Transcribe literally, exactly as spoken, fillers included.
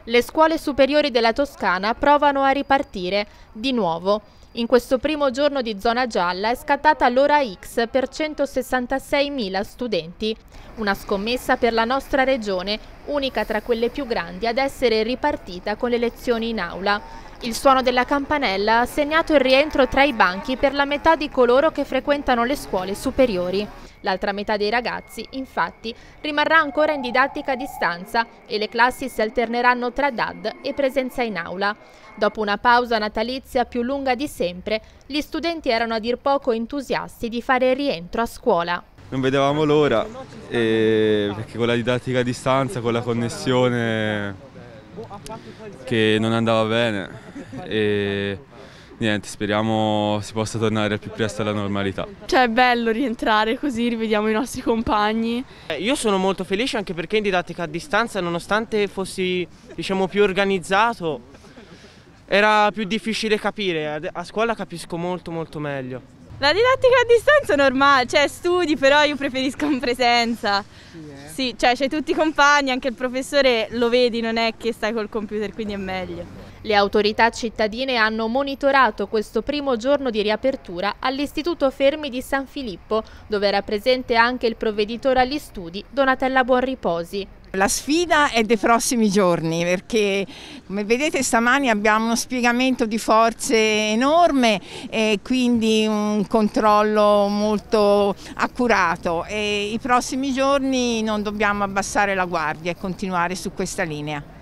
Le scuole superiori della Toscana provano a ripartire, di nuovo. In questo primo giorno di zona gialla è scattata l'ora X per centosessantaseimila studenti. Una scommessa per la nostra regione, unica tra quelle più grandi ad essere ripartita con le lezioni in aula. Il suono della campanella ha segnato il rientro tra i banchi per la metà di coloro che frequentano le scuole superiori. L'altra metà dei ragazzi, infatti, rimarrà ancora in didattica a distanza e le classi si alterneranno tra D A D e presenza in aula. Dopo una pausa natalizia più lunga di sempre, gli studenti erano a dir poco entusiasti di fare rientro a scuola. Non vedevamo l'ora, eh, perché con la didattica a distanza, con la connessione che non andava bene, e niente, speriamo si possa tornare al più presto alla normalità. Cioè è bello rientrare così, rivediamo i nostri compagni. Io sono molto felice anche perché in didattica a distanza, nonostante fossi, diciamo, più organizzato, era più difficile capire. A scuola capisco molto molto meglio. La didattica a distanza è normale, cioè studi, però io preferisco in presenza. Sì, eh? Sì, cioè c'hai tutti i compagni, anche il professore lo vedi, non è che stai col computer, quindi è meglio. Le autorità cittadine hanno monitorato questo primo giorno di riapertura all'Istituto Fermi di San Filippo, dove era presente anche il provveditore agli studi Donatella Buonriposi. La sfida è dei prossimi giorni perché, come vedete, stamani abbiamo uno spiegamento di forze enorme e quindi un controllo molto accurato, e i prossimi giorni non dobbiamo abbassare la guardia e continuare su questa linea.